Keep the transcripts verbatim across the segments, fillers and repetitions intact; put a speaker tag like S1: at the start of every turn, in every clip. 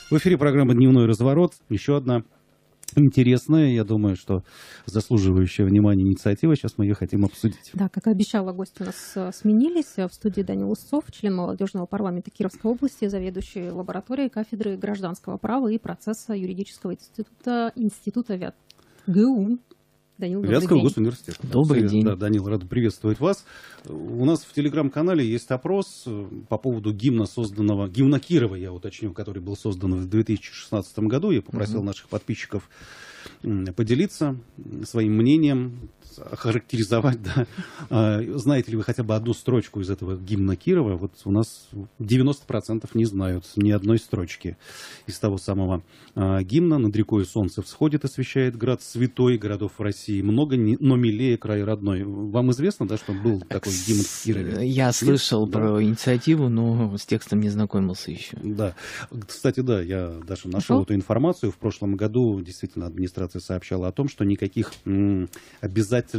S1: В эфире программа «Дневной разворот». Еще одна интересная, я думаю, что заслуживающая внимания инициатива. Сейчас мы ее хотим обсудить.
S2: Да, как и обещала, гости у нас сменились. В студии Данил Усцов, член молодежного парламента Кировской области, заведующий лабораторией кафедры гражданского права и процесса юридического института, института ВЯТ ГУ. Данил,
S1: Вятского госуниверситета.
S3: Добрый
S1: да,
S3: день.
S1: Да, Данил, рад приветствовать вас. У нас в телеграм-канале есть опрос по поводу гимна, созданного, гимна Кирова, я уточню, который был создан в две тысячи шестнадцатом году. Я попросил uh-huh. наших подписчиков поделиться своим мнением, охарактеризовать, да. Знаете ли вы хотя бы одну строчку из этого гимна Кирова? Вот у нас девяносто процентов не знают ни одной строчки из того самого гимна. «Над рекой солнце всходит, освещает град святой, городов в России много, но милее край родной». Вам известно, да, что был такой гимн в Кирове?
S3: Я слышал Нет? про да. инициативу, но с текстом не знакомился еще.
S1: Да. Кстати, да, я даже нашел эту информацию. В прошлом году действительно администрация сообщала о том, что никаких м, обязательных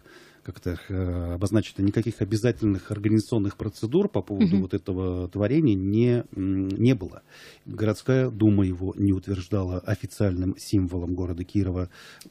S1: как это э, обозначить, никаких обязательных организационных процедур по поводу mm-hmm. вот этого творения не, не было. Городская дума его не утверждала официальным символом города Кирова.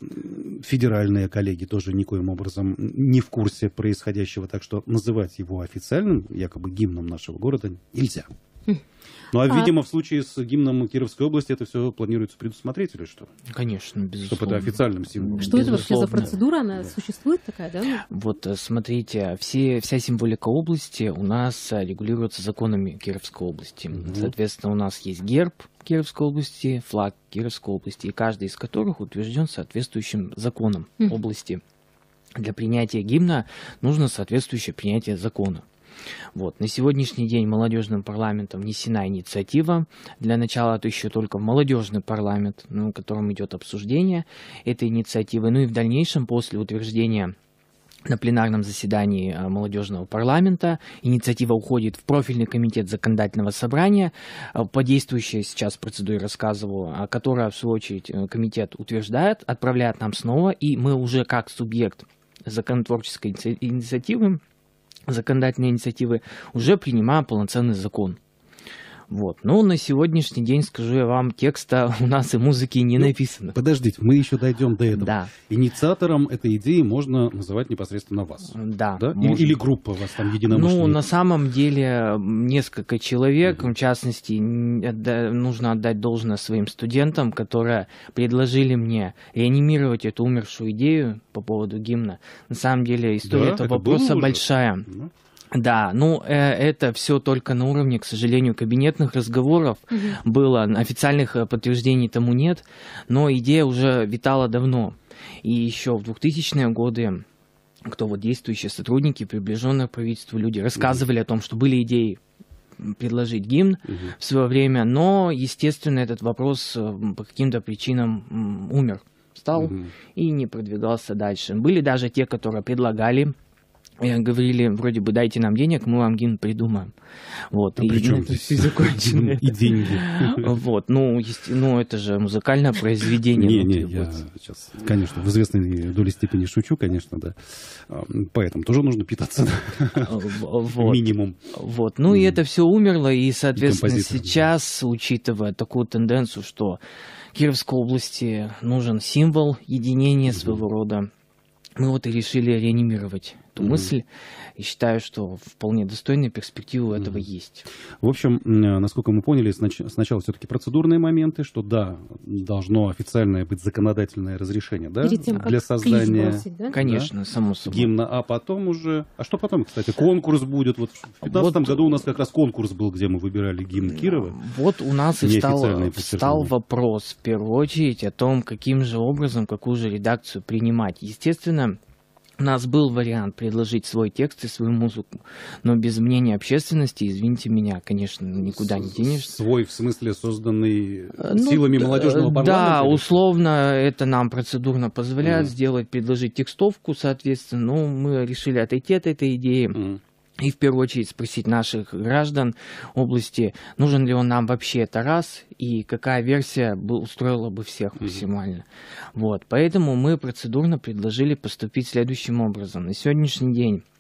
S1: Федеральные коллеги тоже никоим образом не в курсе происходящего, так что называть его официальным, якобы гимном нашего города, нельзя. Ну, а, а, видимо, в случае с гимном Кировской области это все планируется предусмотреть или что?
S3: Конечно, безусловно.
S1: Чтобы это официальным символом.
S2: Что это вообще за процедура? Она да. существует такая, да?
S3: Вот, смотрите, все, вся символика области у нас регулируется законами Кировской области. Mm-hmm. Соответственно, у нас есть герб Кировской области, флаг Кировской области, и каждый из которых утвержден соответствующим законом mm-hmm. области. Для принятия гимна нужно соответствующее принятие закона. Вот. На сегодняшний день молодежным парламентом внесена инициатива. Для начала это еще только в молодежный парламент, ну, в котором идет обсуждение этой инициативы. Ну и в дальнейшем, после утверждения на пленарном заседании молодежного парламента, инициатива уходит в профильный комитет законодательного собрания. По действующей сейчас процедуре рассказываю, которая, в свою очередь, комитет утверждает, отправляет нам снова, и мы уже как субъект законотворческой инициативы, законодательные инициативы, уже принимаем полноценный закон. Вот. Но на сегодняшний день, скажу я вам, текста у нас и музыки не ну, написано.
S1: Подождите, мы еще дойдем до этого.
S3: Да.
S1: Инициатором этой идеи можно называть непосредственно вас.
S3: Да.
S1: да? Или, или группа вас там единомышленников?
S3: Ну, на самом деле, несколько человек, mm-hmm. в частности, нужно отдать должное своим студентам, которые предложили мне реанимировать эту умершую идею по поводу гимна. На самом деле, история да, этого вопроса большая. Mm-hmm. Да, ну э, это все только на уровне, к сожалению, кабинетных разговоров угу. было, официальных подтверждений тому нет, но идея уже витала давно. И еще в двухтысячные годы, кто вот действующие сотрудники, приближенные к правительству люди, рассказывали угу. о том, что были идеи предложить гимн угу. в свое время, но, естественно, этот вопрос по каким-то причинам умер, стал угу. и не продвигался дальше. Были даже те, которые предлагали, говорили, вроде бы, дайте нам денег, мы вам гимн придумаем. Вот.
S1: А
S3: и
S1: при чем
S3: это все закончено.
S1: И деньги.
S3: Вот. Ну, есть, ну, это же музыкальное произведение.
S1: Не, не, я сейчас, конечно, в известной доле степени шучу, конечно, да. Поэтому тоже нужно питаться. Минимум.
S3: Вот. Ну, и это все умерло, и, соответственно, сейчас, учитывая такую тенденцию, что Кировской области нужен символ единения своего рода, мы вот и решили реанимировать эту mm-hmm. мысль, и считаю, что вполне достойные перспективы у mm-hmm. этого есть.
S1: В общем, насколько мы поняли, снач- сначала все-таки процедурные моменты, что да, должно официальное быть законодательное разрешение, да,
S2: тем,
S1: для создания
S2: бросить, да?
S3: Конечно,
S1: да?
S3: само собой.
S1: гимна, а потом уже... А что потом, кстати? Конкурс будет. Вот в две тысячи пятнадцатом вот... году у нас как раз конкурс был, где мы выбирали гимн Кирова.
S3: Вот у нас и встал, встал вопрос, в первую очередь, о том, каким же образом, какую же редакцию принимать. Естественно, у нас был вариант предложить свой текст и свою музыку, но без мнения общественности, извините меня, конечно, никуда не денешься.
S1: Свой, в смысле, созданный
S3: ну,
S1: силами молодежного парламента?
S3: Да, условно, это нам процедурно позволяет mm. сделать, предложить текстовку, соответственно, но мы решили отойти от этой идеи. Mm. И в первую очередь спросить наших граждан области, нужен ли он нам вообще, это раз, и какая версия бы устроила бы всех mm-hmm. максимально. Вот. Поэтому мы процедурно предложили поступить следующим образом. На сегодняшний день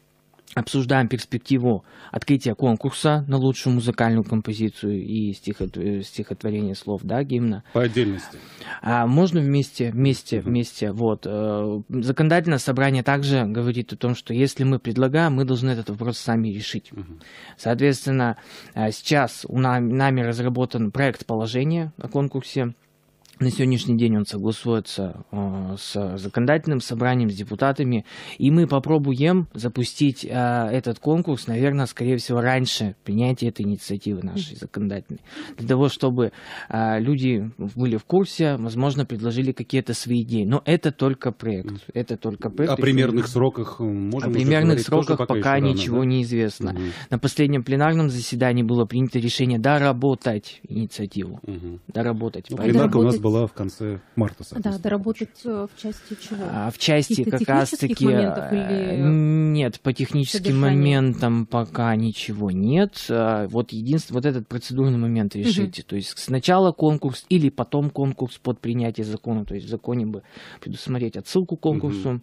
S3: обсуждаем перспективу открытия конкурса на лучшую музыкальную композицию и стихот- стихотворение слов, да, гимна.
S1: По отдельности.
S3: А можно вместе, вместе,
S1: Uh-huh.
S3: вместе. Вот. Законодательное собрание также говорит о том, что если мы предлагаем, мы должны этот вопрос сами решить.
S1: Uh-huh.
S3: Соответственно, сейчас у нами разработан проект положения о конкурсе. На сегодняшний день он согласуется э, с законодательным собранием, с депутатами, и мы попробуем запустить э, этот конкурс, наверное, скорее всего, раньше принятия этой инициативы нашей законодательной, для того, чтобы э, люди были в курсе, возможно, предложили какие-то свои идеи. Но это только проект. Это только проект.
S1: О примерных сроках можем
S3: О примерных
S1: говорить,
S3: сроках
S1: пока,
S3: пока
S1: рано,
S3: ничего
S1: да?
S3: не известно.
S1: Угу.
S3: На последнем пленарном заседании было принято решение доработать инициативу.
S1: Угу.
S3: Доработать.
S1: Ну,
S3: Поэтому-
S1: пленарка у нас
S2: Доработать-
S1: была в конце марта,
S2: Да,
S1: соответственно.
S2: доработать э, в части чего?
S3: А в части
S2: Каких-то
S3: как раз
S2: технических
S3: таки
S2: моментов или
S3: нет, по техническим
S2: содержание?
S3: моментам пока ничего нет. А Вот единственное, вот этот процедурный момент решите. То есть сначала конкурс или потом конкурс под принятие закона. То есть в законе бы предусмотреть отсылку к конкурсу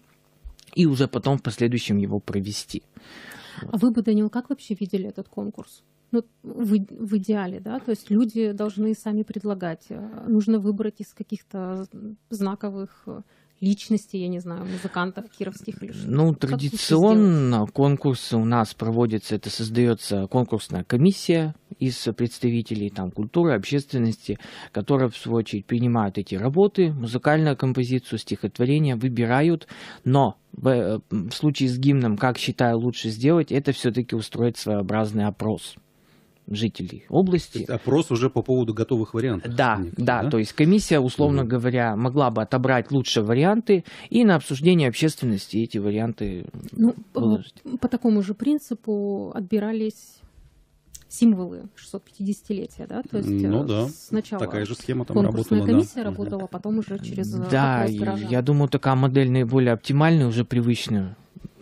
S3: и уже потом в последующем его провести.
S2: А вы бы, Данил, как вообще видели этот конкурс? Ну, в, в идеале, да? То есть люди должны сами предлагать. Нужно выбрать из каких-то знаковых личностей, я не знаю, музыкантов кировских или что.
S3: Ну,
S2: Как лучше сделать?
S3: традиционно конкурсы у нас проводятся, это создается конкурсная комиссия из представителей там, культуры, общественности, которая, в свою очередь, принимают эти работы, музыкальную композицию, стихотворение, выбирают, но в, в случае с гимном, как считаю лучше сделать, это все-таки устроить своеобразный опрос жителей области.
S1: То есть опрос уже по поводу готовых вариантов.
S3: Да,
S1: неких,
S3: да, то есть комиссия, условно
S1: Мгм.
S3: говоря, могла бы отобрать лучшие варианты и на обсуждение общественности эти варианты
S2: Ну,
S3: выложить.
S2: по, по такому же принципу отбирались символы шестисот-пятидесятилетия, да? То есть
S1: Ну
S2: э,
S1: да,
S2: сначала
S1: такая же схема там
S2: конкурсная
S1: работала.
S2: комиссия
S1: да.
S2: работала, потом уже через э,
S3: Да,
S2: опрос
S3: и
S2: горожан.
S3: я думаю, такая модель наиболее оптимальная, уже привычная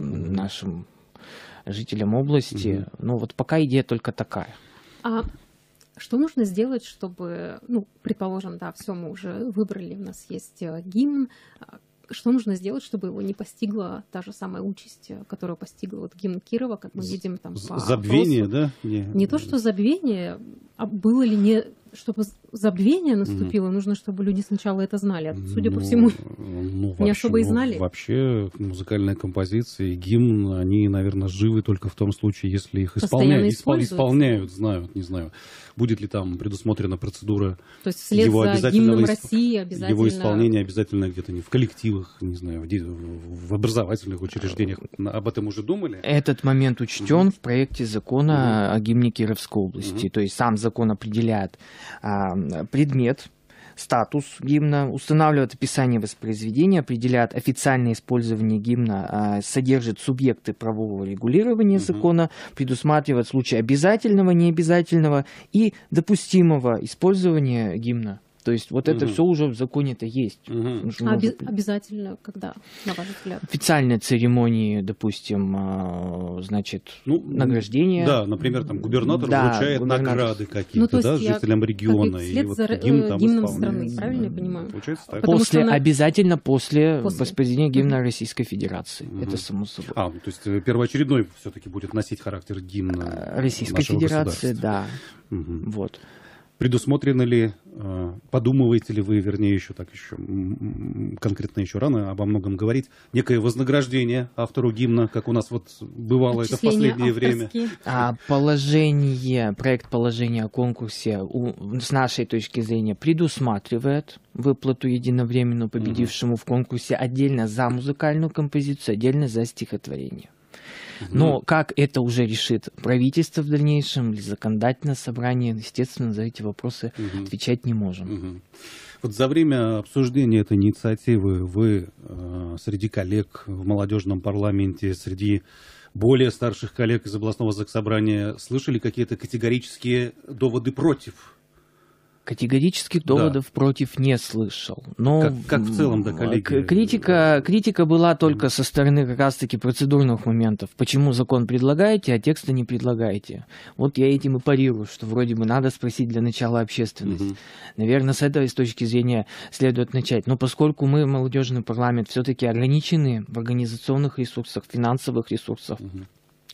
S3: нашим жителям области. Но вот пока идея только такая.
S2: А что нужно сделать, чтобы, ну, предположим, да, все мы уже выбрали, у нас есть э, гимн. А Что нужно сделать, чтобы его не постигла та же самая участь, э, которая постигла вот гимн Кирова, как мы видим там
S1: З-
S2: по
S1: Забвение,
S2: опросу?
S1: да? Не,
S2: Не то, что забвение, а было ли не... Чтобы забвение наступило, нужно, чтобы люди сначала это знали. А тут, судя по
S1: Ну,
S2: всему,
S1: ну,
S2: не
S1: вообще-
S2: особо и
S1: ну,
S2: знали.
S1: Вообще музыкальные композиции, гимн, они, наверное, живы только в том случае, если их
S2: Постоянно
S1: исполняют, испол-
S2: используются.
S1: исполняют, знают, не знаю, будет ли там предусмотрена процедура
S2: то есть вслед
S1: его
S2: за
S1: обязательного
S2: гимном
S1: исп-
S2: России обязательно...
S1: его исполнения обязательно где-то не в коллективах, не знаю, в, де- в образовательных учреждениях. На- Об этом уже думали?
S3: Этот момент учтен в проекте закона о гимне Кировской области. То есть сам закон определяет а, предмет, статус гимна, устанавливает описание воспроизведения, определяет официальное использование гимна, а, содержит субъекты правового регулирования
S1: Мгм.
S3: закона, предусматривает случаи обязательного, необязательного и допустимого использования гимна. То есть вот это
S1: Мгм.
S3: все уже в законе-то есть.
S1: Мгм.
S3: Нужно
S2: А оби-
S3: уже-
S2: обязательно когда, на ваш взгляд?
S3: Официальные церемонии, допустим, а, значит,
S1: Ну,
S3: награждение.
S1: Да, например, там губернатор
S3: Да,
S1: вручает
S3: губернатор.
S1: награды
S2: Ну,
S1: какие-то,
S2: то есть
S1: да,
S2: я
S1: жителям региона.
S2: как бы
S1: И
S2: вслед
S1: вот
S2: за,
S1: гимн
S2: э,
S1: там
S2: гимном
S1: исполняется.
S2: страны, правильно я понимаю?
S1: Получается так.
S2: Потому
S3: После,
S2: что на-
S3: обязательно после,
S2: После.
S3: воспроизведения гимна
S2: Мгм.
S3: Российской Федерации.
S1: Мгм.
S3: Это само собой.
S1: А, ну, то есть э, первоочередной все-таки будет носить характер гимна
S3: Российской
S1: нашего
S3: Федерации,
S1: государства.
S3: да.
S1: Мгм.
S3: Вот.
S1: Предусмотрены ли, э, подумываете ли вы, вернее, еще так еще м, м, конкретно еще рано обо многом говорить, некое вознаграждение автору гимна, как у нас вот бывало это в
S2: Отчисления
S1: последнее время?
S2: авторские.
S3: А положение, проект положения о конкурсе у- с нашей точки зрения предусматривает выплату единовременную победившему в конкурсе отдельно за музыкальную композицию, отдельно за стихотворение. Но как это уже решит правительство в дальнейшем или законодательное собрание, естественно, за эти вопросы
S1: Мгм.
S3: отвечать не можем.
S1: Мгм. Вот за время обсуждения этой инициативы вы э, среди коллег в молодежном парламенте, среди более старших коллег из областного заксобрания слышали какие-то категорические доводы против?
S3: Категорических доводов против не слышал. Но
S1: Как- как в целом, да, коллеги?
S3: к- Критика, критика была только со стороны как раз-таки процедурных моментов. Почему закон предлагаете, а текста не предлагаете? Вот я этим и парирую, что вроде бы надо спросить для начала общественность.
S1: Мгм.
S3: Наверное, с этой с точки зрения следует начать. Но поскольку мы, молодежный парламент, все-таки ограничены в организационных ресурсах, финансовых ресурсах,
S1: Мгм.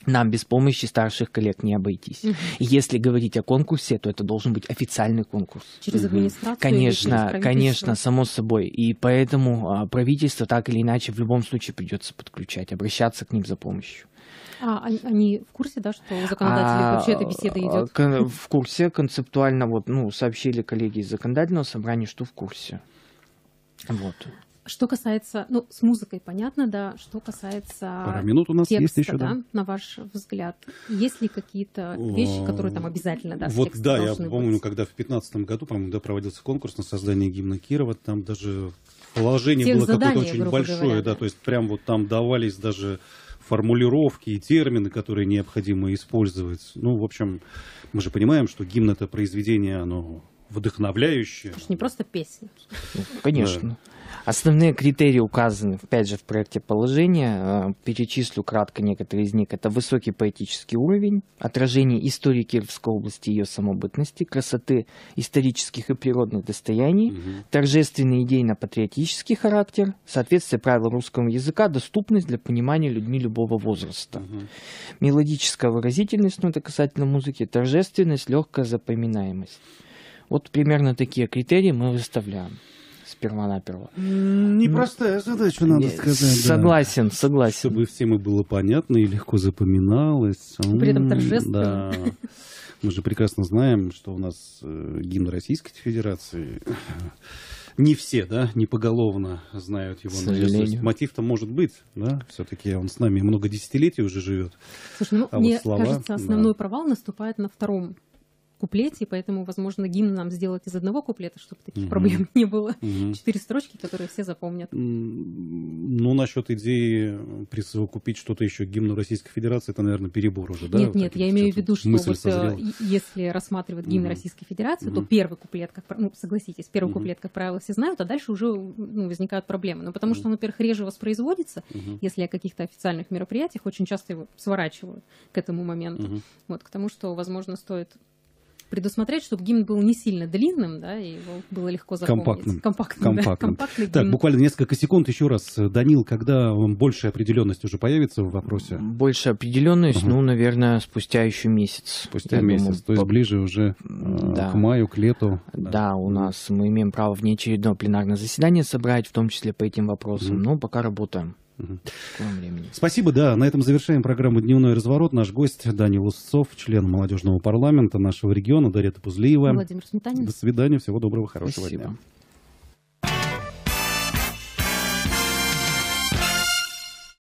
S3: Нам без помощи старших коллег не обойтись.
S2: Мгм.
S3: И если говорить о конкурсе, то это должен быть официальный конкурс.
S2: Через
S1: Мгм.
S2: администрацию? или через
S3: Конечно,
S2: правительство?
S3: конечно, само собой. И поэтому а, правительство так или иначе в любом случае придется подключать, обращаться к ним за помощью.
S2: А они, они в курсе, да, что у законодателей
S3: А,
S2: вообще эта беседа идет?
S3: кон- В курсе концептуально, вот, ну, сообщили коллеги из законодательного собрания, что в курсе. Вот.
S2: Что касается, ну, с музыкой понятно, да, что касается
S1: Пара минут у нас
S2: текста,
S1: есть еще,
S2: да,
S1: да?
S2: на ваш взгляд, есть ли какие-то вещи, которые там обязательно, да, в
S1: Вот
S2: тексте
S1: да, я
S2: должны
S1: помню,
S2: быть?
S1: когда в пятнадцатом году, по-моему, да, проводился конкурс на создание гимна Кирова, там даже положение
S2: Тех
S1: было какое-то
S2: задание,
S1: очень
S2: грубо
S1: большое,
S2: говоря,
S1: да,
S2: да.
S1: то есть прям вот там давались даже формулировки и термины, которые необходимо использовать. Ну, в общем, мы же понимаем, что гимн — это произведение, оно вдохновляющее.
S2: Это ж не просто песня.
S3: Ну, конечно. Основные критерии указаны, опять же, в проекте положения. Э, Перечислю кратко некоторые из них. Это высокий поэтический уровень, отражение истории Кировской области и ее самобытности, красоты исторических и природных достояний,
S1: Мгм.
S3: торжественный идейно-патриотический характер, соответствие правил русского языка, доступность для понимания людьми любого возраста,
S1: Мгм.
S3: мелодическая выразительность, ну это касательно музыки, торжественность, легкая запоминаемость. Вот примерно такие критерии мы выставляем сперва-наперво.
S1: М, Непростая задача, надо
S3: Не,
S1: сказать. да.
S3: Согласен, согласен.
S1: Чтобы всем и было понятно и легко запоминалось.
S2: При этом
S1: М,
S2: торжественно.
S1: Да. Мы же прекрасно знаем, что у нас э, гимн Российской Федерации. Не все, да, не поголовно знают его.
S3: К
S1: наизусть.
S3: сожалению.
S1: Мотив-то может быть, да, все-таки он с нами много десятилетий уже живет.
S2: Слушай, ну,
S1: А вот
S2: мне
S1: слова,
S2: кажется,
S1: да.
S2: основной провал наступает на втором куплете, поэтому, возможно, гимн нам сделать из одного куплета, чтобы таких
S1: Мгм.
S2: проблем не было.
S1: Мгм.
S2: Четыре строчки, которые все запомнят.
S1: М, Ну, насчет идеи присовокупить что-то еще к гимну Российской Федерации, это, наверное, перебор уже, да?
S2: Нет,
S1: Вот
S2: нет,
S1: так
S2: я
S1: вот
S2: имею в
S1: что-то
S2: виду, что
S1: мысль
S2: вот, э,
S1: созрела.
S2: и- если рассматривать гимн
S1: Мгм.
S2: Российской Федерации, то
S1: Мгм.
S2: первый куплет, как, пр- ну, согласитесь, первый
S1: Мгм.
S2: куплет, как правило, все знают, а дальше уже ну, возникают проблемы. Ну, потому что
S1: Мгм.
S2: он, во-первых, реже воспроизводится,
S1: Мгм.
S2: если о каких-то официальных мероприятиях, очень часто его сворачивают к этому моменту.
S1: Мгм.
S2: Вот, к тому, что, возможно, стоит предусмотреть, чтобы гимн был не сильно длинным, да, и его было легко запомнить.
S1: Компактным.
S2: Компактным, да,
S1: Компактным.
S2: компактный
S1: Так,
S2: гимн.
S1: буквально несколько секунд еще раз. Данил, когда большая определенность уже появится в вопросе?
S3: Больше определенность,
S1: Ага.
S3: ну, наверное, спустя еще месяц.
S1: Спустя
S3: Я
S1: месяц,
S3: думаю,
S1: то есть
S3: по-
S1: ближе уже э,
S3: Да.
S1: к маю, к лету.
S3: Да, у нас мы имеем право внеочередное пленарное заседание собрать, в том числе по этим вопросам.
S1: Мгм.
S3: Но пока работаем
S1: Мгм.
S3: в скором времени.
S1: Спасибо, да. На этом завершаем программу «Дневной разворот». Наш гость Данил Усцов, член молодежного парламента нашего региона, Дарья Пузлиева.
S2: Владимир Сметанин.
S1: До свидания, всего доброго, хорошего
S3: Спасибо.
S1: дня.